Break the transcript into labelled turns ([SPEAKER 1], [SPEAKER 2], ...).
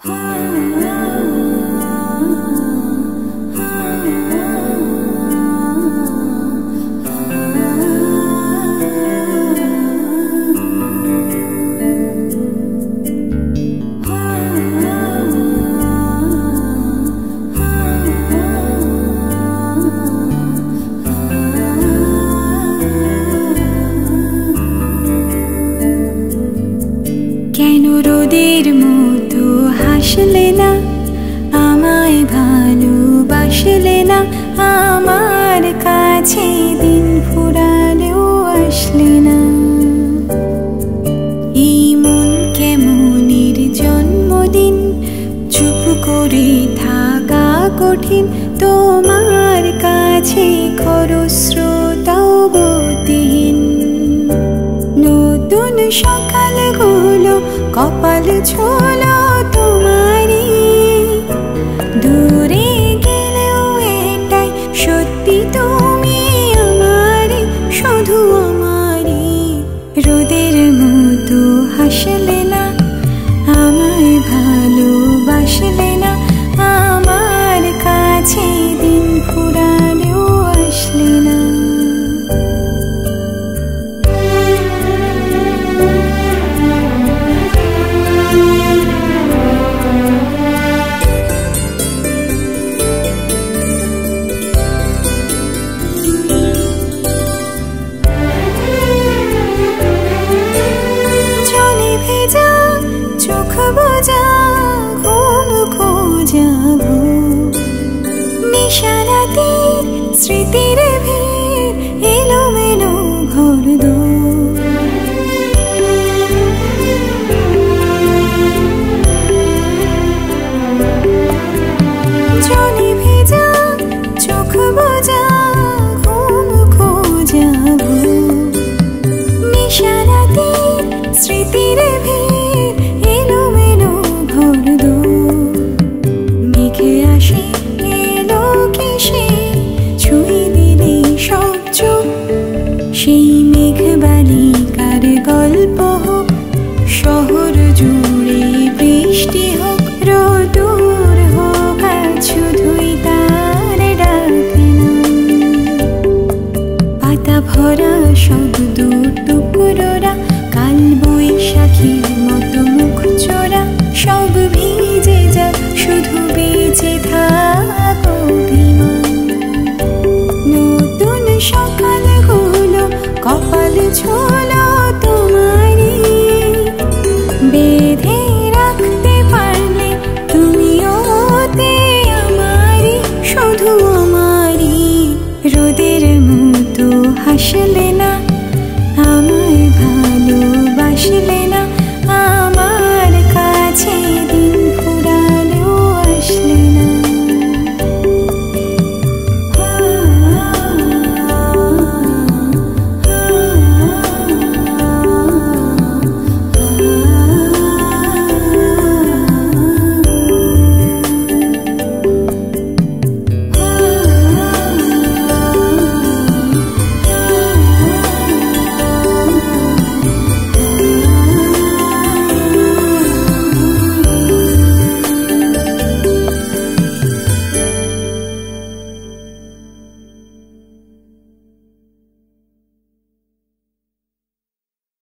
[SPEAKER 1] রোদের মতো হাসলে না, আমায় ভালোবাসলে না, আমার কাছে দিন ফুরালেও আসলে না। এই মন কেমনের জন্মদিন, চুপ করে থাকা কঠিন, তোমার কাছে খরস্রোতাও গতিহীন। নতুন সকালগুলো কপাল ছোলো তোমারই, দূরে গেলেও এটাই সত্যি তুমি আমারই, শুধু আমারই। রোদের মতো হাসলে